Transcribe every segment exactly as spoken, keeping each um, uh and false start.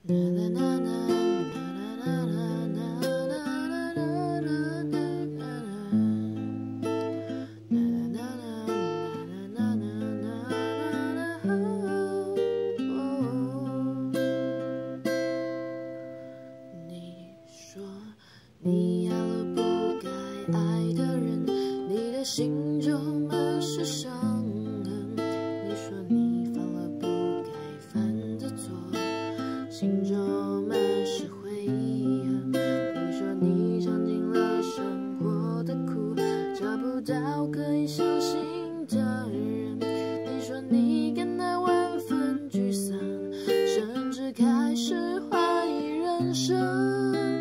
你要了不该爱的人，你的心就满是伤痕。你说你犯了不该犯的错，心中满是悔恨。你说你尝尽了生活的苦，找不到可以相信的人。你说你感到万分沮丧，甚至开始怀疑人生。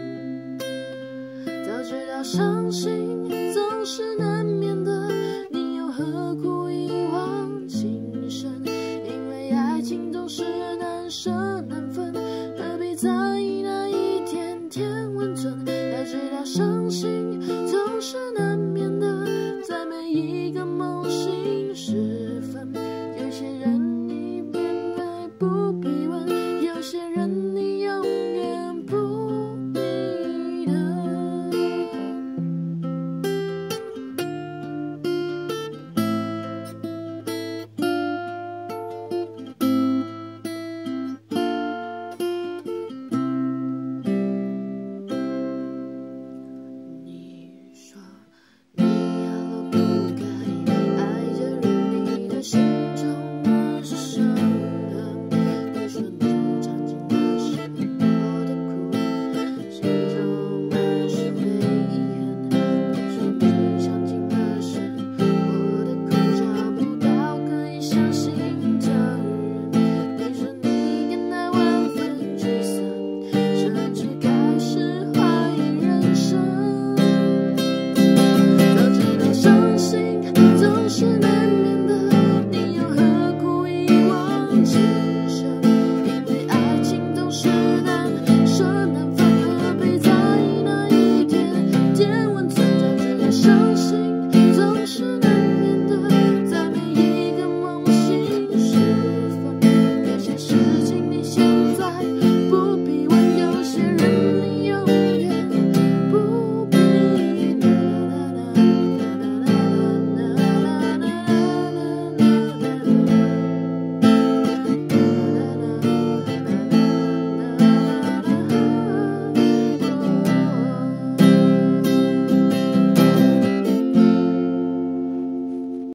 早知道伤心总是难免的，你又何苦一往情深？因为爱情总是难舍难分，